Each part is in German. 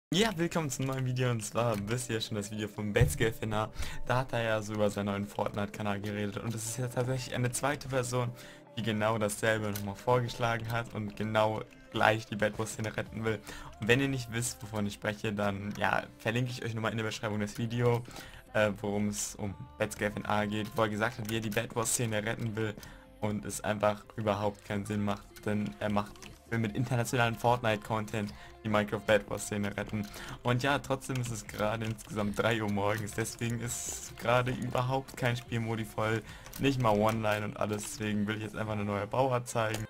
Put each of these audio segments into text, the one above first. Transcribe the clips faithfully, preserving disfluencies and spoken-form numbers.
Ja, willkommen zum neuen Video, und zwar wisst ihr schon das Video von Betzgefina. Da hat er ja so über seinen neuen Fortnite-Kanal geredet, und es ist jetzt tatsächlich eine zweite Person, die genau dasselbe nochmal vorgeschlagen hat und genau gleich die Bad Wars-Szene retten will. Und wenn ihr nicht wisst, wovon ich spreche, dann ja, verlinke ich euch nochmal in der Beschreibung das Video, äh, worum es um Betzgefina geht, wo er gesagt hat, wie er die Bad Wars-Szene retten will und es einfach überhaupt keinen Sinn macht, denn er macht will mit internationalen Fortnite-Content die Minecraft Bad Wars-Szene retten. Und ja, trotzdem ist es gerade insgesamt drei Uhr morgens, deswegen ist gerade überhaupt kein Spielmodi voll, nicht mal One-Line und alles, deswegen will ich jetzt einfach eine neue Bauart zeigen.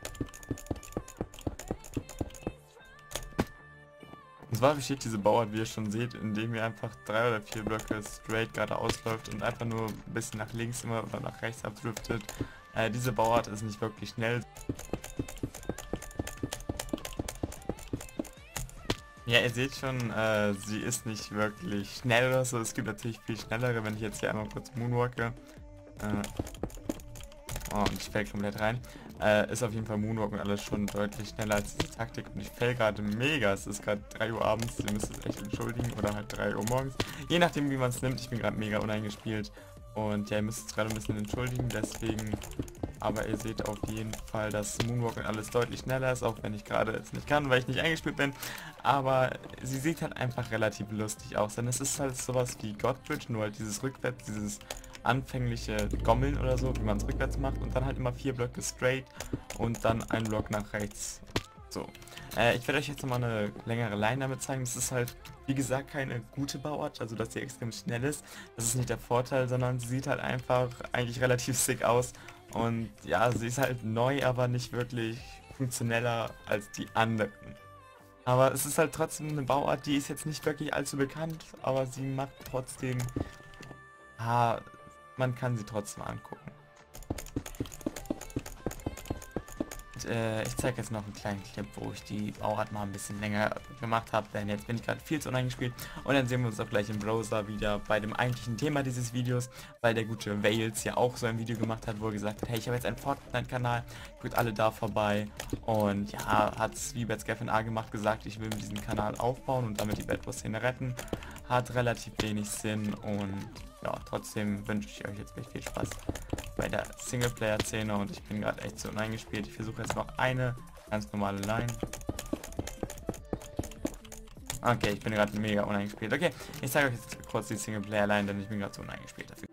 Und zwar besteht diese Bauart, wie ihr schon seht, indem ihr einfach drei oder vier Blöcke straight geradeaus läuft und einfach nur ein bisschen nach links immer oder nach rechts abdriftet. Äh, diese Bauart ist nicht wirklich schnell. Ja, ihr seht schon, äh, sie ist nicht wirklich schnell oder so. Es gibt natürlich viel schnellere, wenn ich jetzt hier einmal kurz moonwalke. Äh, oh, und ich fäll komplett rein. Äh, ist auf jeden Fall Moonwalk und alles schon deutlich schneller als diese Taktik. Und ich fäll gerade mega. Es ist gerade drei Uhr abends, ihr müsst es echt entschuldigen. Oder halt drei Uhr morgens. Je nachdem, wie man es nimmt. Ich bin gerade mega uneingespielt. Und ja, ihr müsst es gerade ein bisschen entschuldigen, deswegen... Aber ihr seht auf jeden Fall, dass Moonwalk und alles deutlich schneller ist, auch wenn ich gerade es nicht kann, weil ich nicht eingespielt bin. Aber sie sieht halt einfach relativ lustig aus, denn es ist halt sowas wie Godbridge, nur halt dieses rückwärts, dieses anfängliche Gommeln oder so, wie man es rückwärts macht und dann halt immer vier Blöcke straight und dann ein Block nach rechts. So. Äh, ich werde euch jetzt nochmal eine längere Line damit zeigen. Das ist halt, wie gesagt, keine gute Bauart, also dass sie extrem schnell ist. Das ist nicht der Vorteil, sondern sie sieht halt einfach eigentlich relativ sick aus. Und ja, sie ist halt neu, aber nicht wirklich funktioneller als die anderen. Aber es ist halt trotzdem eine Bauart, die ist jetzt nicht wirklich allzu bekannt, aber sie macht trotzdem... Ah, man kann sie trotzdem angucken. Und, äh, ich zeige jetzt noch einen kleinen Clip, wo ich die Bauart mal ein bisschen länger gemacht habe, denn jetzt bin ich gerade viel zu uneingespielt. Und dann sehen wir uns auch gleich im Browser wieder bei dem eigentlichen Thema dieses Videos, weil der gute Wales ja auch so ein Video gemacht hat, wo er gesagt hat, hey, ich habe jetzt einen Fortnite-Kanal, guckt alle da vorbei. Und ja, hat es wie Betzgefina gemacht, gesagt, ich will mit diesem Kanal aufbauen und damit die Bad Wars-Szene retten. Hat relativ wenig Sinn und ja, trotzdem wünsche ich euch jetzt recht viel Spaß bei der Singleplayer-Szene und ich bin gerade echt so uneingespielt. Ich versuche jetzt noch eine ganz normale Line. Okay, ich bin gerade mega uneingespielt. Okay, ich zeige euch jetzt kurz die Singleplayer-Line, denn ich bin gerade so uneingespielt dafür.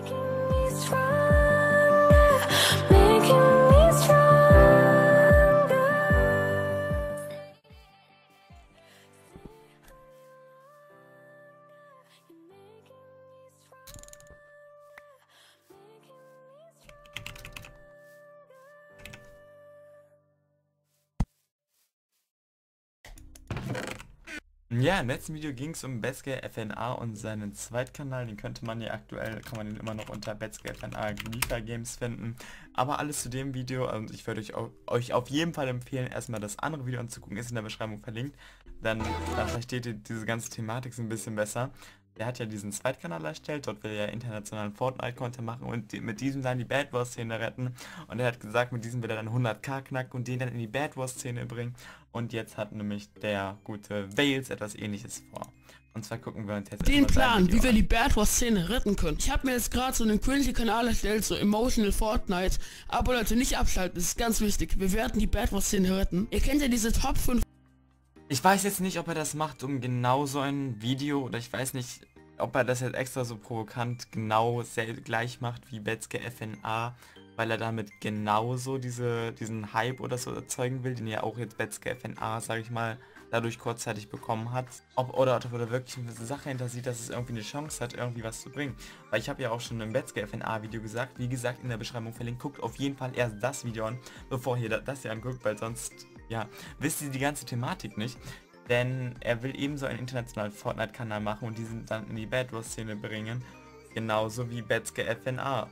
Ja, im letzten Video ging es um Betzgefina und seinen Zweitkanal, den könnte man ja aktuell, kann man den immer noch unter Betzgefina Glifa Games finden, aber alles zu dem Video, und ich würde euch, euch auf jeden Fall empfehlen, erstmal das andere Video anzugucken, ist in der Beschreibung verlinkt, dann, dann versteht ihr diese ganze Thematik so ein bisschen besser. Der hat ja diesen Zweitkanal erstellt, dort will er ja internationalen Fortnite-Content machen und die, mit diesem dann die Bad Wars-Szene retten. Und er hat gesagt, mit diesem will er dann hunderttausend knacken und den dann in die Bad Wars-Szene bringen. Und jetzt hat nämlich der gute Wales etwas Ähnliches vor. Und zwar gucken wir uns jetzt den Plan, wie wir die Bad Wars-Szene retten können. Ich habe mir jetzt gerade so einen cringy Kanal erstellt, so Emotional Fortnite. Aber Leute, nicht abschalten, das ist ganz wichtig. Wir werden die Bad Wars-Szene retten. Ihr kennt ja diese Top fünf... Ich weiß jetzt nicht, ob er das macht, um genau so ein Video, oder ich weiß nicht, ob er das jetzt extra so provokant genau gleich macht wie Betzgefina, weil er damit genauso diese, diesen Hype oder so erzeugen will, den ja auch jetzt Betzgefina, sage ich mal, dadurch kurzzeitig bekommen hat. Ob oder ob er wirklich eine Sache hinter sieht, dass es irgendwie eine Chance hat, irgendwie was zu bringen. Weil ich habe ja auch schon im Betzgefina Video gesagt, wie gesagt, in der Beschreibung verlinkt, guckt auf jeden Fall erst das Video an, bevor ihr das hier anguckt, weil sonst... Ja, wisst ihr die ganze Thematik nicht, denn er will ebenso einen internationalen Fortnite-Kanal machen und diesen dann in die Bad Wars-Szene bringen, genauso wie Betzgefina.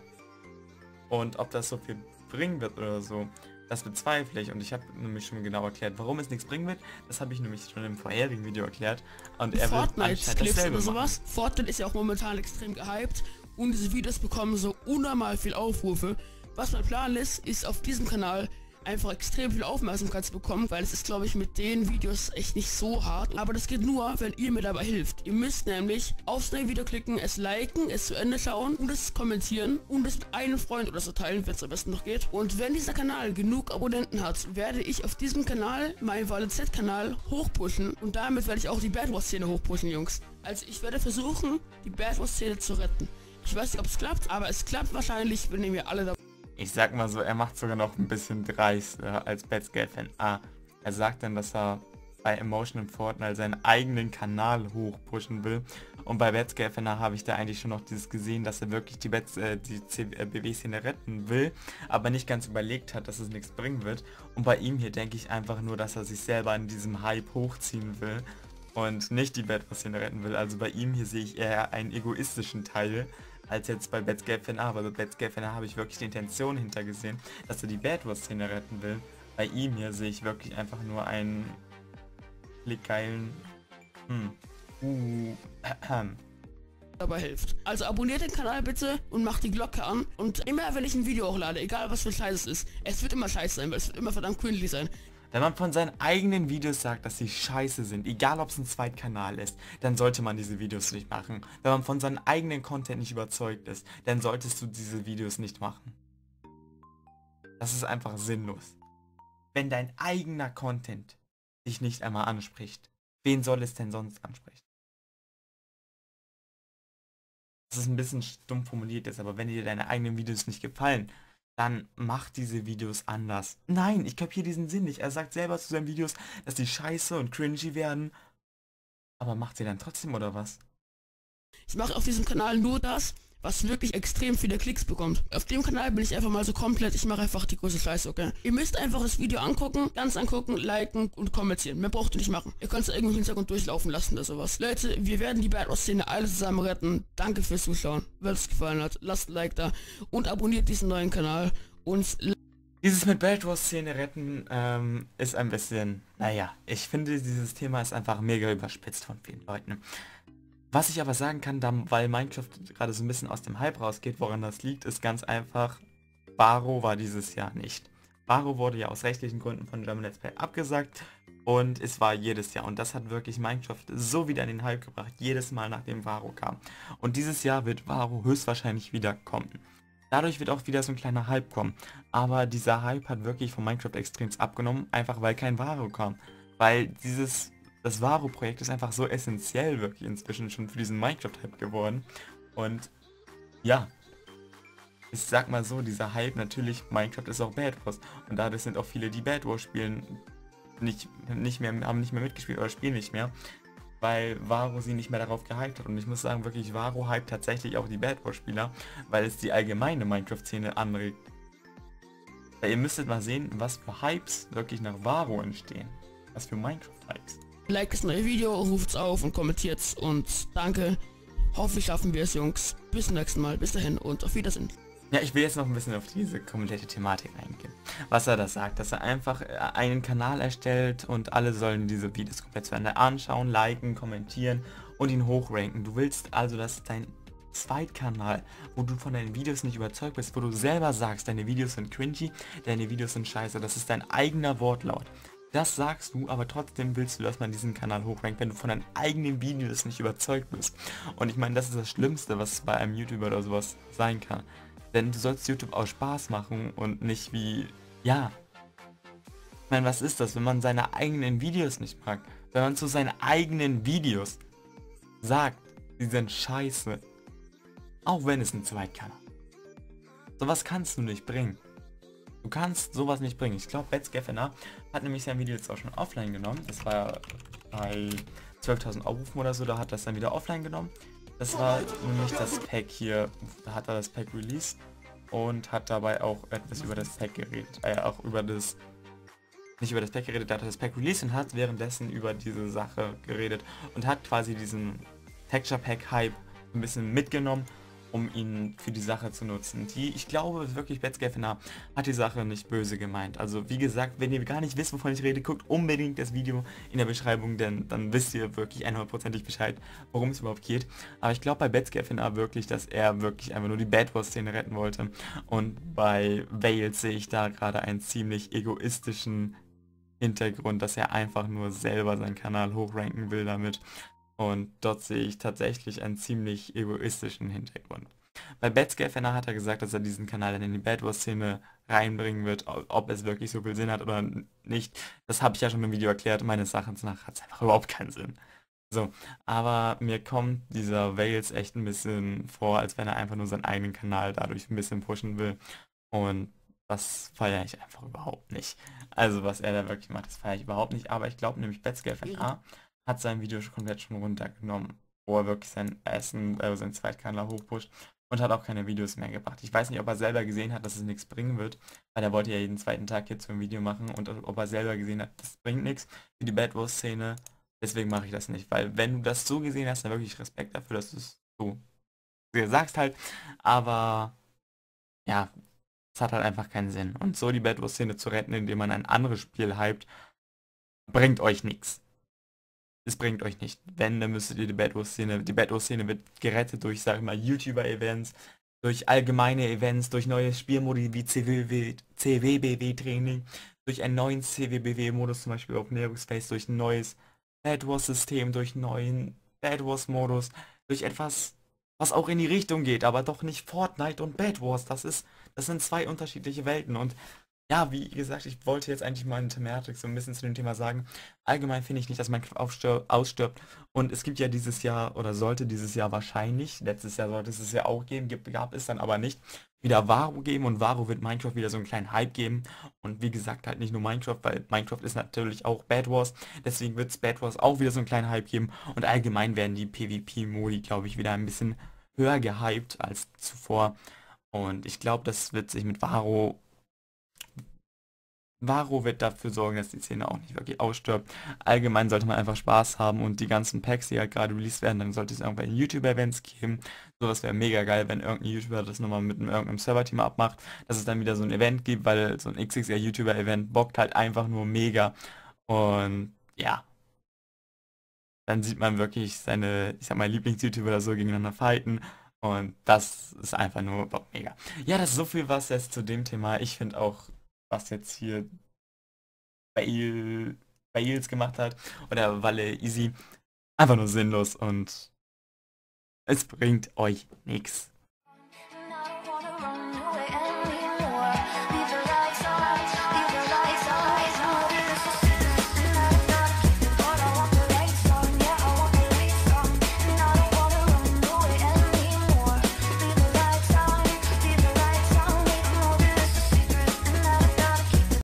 Und ob das so viel bringen wird oder so, das bezweifle ich, und ich habe nämlich schon genau erklärt, warum es nichts bringen wird. Das habe ich nämlich schon im vorherigen Video erklärt. Und er will Fortnite-Clips oder sowas. Fortnite ist ja auch momentan extrem gehypt und diese Videos bekommen so unnormal viel Aufrufe. Was mein Plan ist, ist auf diesem Kanal einfach extrem viel Aufmerksamkeit zu bekommen, weil es ist, glaube ich, mit den Videos echt nicht so hart. Aber das geht nur, wenn ihr mir dabei hilft. Ihr müsst nämlich aufs neue Video klicken, es liken, es zu Ende schauen und es kommentieren und es mit einem Freund oder so teilen, wenn es am besten noch geht. Und wenn dieser Kanal genug Abonnenten hat, werde ich auf diesem Kanal meinen Violet Z-Kanal hochpushen und damit werde ich auch die Bad Wars-Szene hochpushen, Jungs. Also ich werde versuchen, die Bad Wars-Szene zu retten. Ich weiß nicht, ob es klappt, aber es klappt wahrscheinlich, wenn ihr alle dabei. Ich sag mal so, er macht sogar noch ein bisschen dreister als Batscale-Fan. Ah, er sagt dann, dass er bei Emotion in Fortnite seinen eigenen Kanal hochpushen will. Und bei Batscale-Fan habe ich da eigentlich schon noch dieses gesehen, dass er wirklich die, Bats, äh, die B W-Szene retten will, aber nicht ganz überlegt hat, dass es nichts bringen wird. Und bei ihm hier denke ich einfach nur, dass er sich selber in diesem Hype hochziehen will und nicht die Bad Wars-Szene retten will. Also bei ihm hier sehe ich eher einen egoistischen Teil, als jetzt bei Batscale-Fan. Aber bei Batscale-Fan habe ich wirklich die Intention hintergesehen, dass er die Bad Wars-Szene retten will. Bei ihm hier sehe ich wirklich einfach nur einen klickgeilen hm. uh, äh, dabei hilft. Also abonniert den Kanal bitte und macht die Glocke an. Und immer wenn ich ein Video hochlade, egal was für Scheiße es ist, es wird immer scheiße sein, weil es wird immer verdammt cringy sein. Wenn man von seinen eigenen Videos sagt, dass sie scheiße sind, egal ob es ein Zweitkanal ist, dann sollte man diese Videos nicht machen. Wenn man von seinem eigenen Content nicht überzeugt ist, dann solltest du diese Videos nicht machen. Das ist einfach sinnlos. Wenn dein eigener Content dich nicht einmal anspricht, wen soll es denn sonst ansprechen? Das ist ein bisschen stumm formuliert jetzt, aber wenn dir deine eigenen Videos nicht gefallen, dann mach diese Videos anders. Nein, ich kapiere diesen Sinn nicht. Er sagt selber zu seinen Videos, dass die scheiße und cringy werden. Aber macht sie dann trotzdem, oder was? Ich mache auf diesem Kanal nur das, was wirklich extrem viele Klicks bekommt. Auf dem Kanal bin ich einfach mal so komplett, ich mache einfach die große Scheiße, okay? Ihr müsst einfach das Video angucken, ganz angucken, liken und kommentieren. Mehr braucht ihr nicht machen. Ihr könnt es irgendwie im Hintergrund durchlaufen lassen oder sowas. Leute, wir werden die Bad Wars-Szene alle zusammen retten. Danke fürs Zuschauen. Wenn es gefallen hat, lasst ein Like da und abonniert diesen neuen Kanal. Und dieses mit Bad Wars-Szene retten ähm, ist ein bisschen, naja, ich finde dieses Thema ist einfach mega überspitzt von vielen Leuten. Was ich aber sagen kann, da, weil Minecraft gerade so ein bisschen aus dem Hype rausgeht, woran das liegt, ist ganz einfach, Varo war dieses Jahr nicht. Varo wurde ja aus rechtlichen Gründen von German Let's Play abgesagt und es war jedes Jahr. Und das hat wirklich Minecraft so wieder in den Hype gebracht, jedes Mal nachdem Varo kam. Und dieses Jahr wird Varo höchstwahrscheinlich wieder kommen. Dadurch wird auch wieder so ein kleiner Hype kommen. Aber dieser Hype hat wirklich von Minecraft extrem abgenommen, einfach weil kein Varo kam. Weil dieses... Das Varo-Projekt ist einfach so essentiell wirklich inzwischen schon für diesen Minecraft-Hype geworden. Und ja, ich sag mal so, dieser Hype, natürlich, Minecraft ist auch Bad Wars. Und dadurch sind auch viele, die Bad Wars spielen, nicht, nicht mehr, haben nicht mehr mitgespielt oder spielen nicht mehr. Weil Varo sie nicht mehr darauf gehypt hat. Und ich muss sagen, wirklich, Varo hypt tatsächlich auch die Bad Wars-Spieler, weil es die allgemeine Minecraft-Szene anregt. Weil ihr müsstet mal sehen, was für Hypes wirklich nach Varo entstehen. Was für Minecraft-Hypes. Like das neue Video, ruft's auf und kommentiert's und danke. Hoffentlich schaffen wir es, Jungs. Bis zum nächsten Mal. Bis dahin und auf Wiedersehen. Ja, ich will jetzt noch ein bisschen auf diese komplette Thematik eingehen. Was er da sagt, dass er einfach einen Kanal erstellt und alle sollen diese Videos komplett zu Ende anschauen, liken, kommentieren und ihn hochranken. Du willst also, dass dein Zweitkanal, wo du von deinen Videos nicht überzeugt bist, wo du selber sagst, deine Videos sind cringy, deine Videos sind scheiße, das ist dein eigener Wortlaut. Das sagst du, aber trotzdem willst du, dass man diesen Kanal hochrankt, wenn du von deinen eigenen Videos nicht überzeugt bist. Und ich meine, das ist das Schlimmste, was bei einem YouTuber oder sowas sein kann. Denn du sollst YouTube auch Spaß machen und nicht wie, ja. Ich meine, was ist das, wenn man seine eigenen Videos nicht mag? Wenn man zu seinen eigenen Videos sagt, sie sind scheiße. Auch wenn es ein Zweitkanal. Sowas kannst du nicht bringen. Du kannst sowas nicht bringen. Ich glaube, Batscale hat nämlich sein Video jetzt auch schon offline genommen. Das war bei zwölftausend Aufrufen oder so, da hat das dann wieder offline genommen. Das war nämlich das Pack hier, da hat er das Pack released und hat dabei auch etwas über das Pack geredet. Äh, auch über das, nicht über das Pack geredet, da hat er das Pack released und hat währenddessen über diese Sache geredet und hat quasi diesen Texture Pack Hype ein bisschen mitgenommen um ihn für die Sache zu nutzen. Die, ich glaube wirklich, Betsgefner hat die Sache nicht böse gemeint. Also wie gesagt, wenn ihr gar nicht wisst, wovon ich rede, guckt unbedingt das Video in der Beschreibung, denn dann wisst ihr wirklich hundertprozentig Bescheid, worum es überhaupt geht. Aber ich glaube bei Betsgefner wirklich, dass er wirklich einfach nur die Bad Wars-Szene retten wollte. Und bei Wales sehe ich da gerade einen ziemlich egoistischen Hintergrund, dass er einfach nur selber seinen Kanal hochranken will damit. Und dort sehe ich tatsächlich einen ziemlich egoistischen Hintergrund. Bei Betsgefner hat er gesagt, dass er diesen Kanal dann in die Bad Wars-Szene reinbringen wird, ob es wirklich so viel Sinn hat oder nicht. Das habe ich ja schon im Video erklärt, meines Erachtens nach hat es einfach überhaupt keinen Sinn. So, aber mir kommt dieser Wales echt ein bisschen vor, als wenn er einfach nur seinen eigenen Kanal dadurch ein bisschen pushen will. Und das feiere ich einfach überhaupt nicht. Also was er da wirklich macht, das feiere ich überhaupt nicht. Aber ich glaube nämlich, Betsgefner hat sein Video schon komplett schon runtergenommen, wo er wirklich sein Essen, äh, seinen Zweitkanal hochpusht und hat auch keine Videos mehr gebracht. Ich weiß nicht, ob er selber gesehen hat, dass es nichts bringen wird, weil er wollte ja jeden zweiten Tag jetzt so ein Video machen und ob er selber gesehen hat, das bringt nichts für die Bad Wars Szene. Deswegen mache ich das nicht, weil wenn du das so gesehen hast, dann wirklich Respekt dafür, dass du es so sagst halt. Aber ja, es hat halt einfach keinen Sinn. Und so die Bad Wars Szene zu retten, indem man ein anderes Spiel hypt, bringt euch nichts. Es bringt euch nicht. Wenn, dann müsstet ihr die Bad Wars-Szene, die Bad Wars-Szene wird gerettet durch, sag ich mal, YouTuber-Events, durch allgemeine Events, durch neue Spielmodi wie C W B W-Training, durch einen neuen C W B W-Modus, zum Beispiel auf Nero Space, durch ein neues Bad Wars-System, durch einen neuen Bad Wars-Modus, durch etwas, was auch in die Richtung geht, aber doch nicht Fortnite und Bad Wars. Das ist, das sind zwei unterschiedliche Welten und ja, wie gesagt, ich wollte jetzt eigentlich mal eine Thematik so ein bisschen zu dem Thema sagen. Allgemein finde ich nicht, dass Minecraft aufstir- ausstirbt. Und es gibt ja dieses Jahr, oder sollte dieses Jahr wahrscheinlich, letztes Jahr sollte es es ja auch geben, gibt, gab es dann aber nicht, wieder Varo geben. Und Varo wird Minecraft wieder so einen kleinen Hype geben. Und wie gesagt, halt nicht nur Minecraft, weil Minecraft ist natürlich auch Bad Wars. Deswegen wird es Bad Wars auch wieder so einen kleinen Hype geben. Und allgemein werden die PvP-Modi, glaube ich, wieder ein bisschen höher gehypt als zuvor. Und ich glaube, das wird sich mit Varo Varo wird dafür sorgen, dass die Szene auch nicht wirklich ausstirbt. Allgemein sollte man einfach Spaß haben und die ganzen Packs, die halt gerade released werden, dann sollte es irgendwelche YouTuber-Events geben. Sowas wäre mega geil, wenn irgendein YouTuber das nochmal mit einem, irgendeinem Server-Team abmacht, dass es dann wieder so ein Event gibt, weil so ein X X L-YouTuber-Event bockt halt einfach nur mega. Und ja, dann sieht man wirklich seine, ich sag mal, Lieblings-YouTuber oder so gegeneinander fighten. Und das ist einfach nur boah, mega. Ja, das ist so viel was jetzt zu dem Thema. Ich finde auch, was jetzt hier Bale, Bales gemacht hat oder Walle Easy, einfach nur sinnlos und es bringt euch nichts.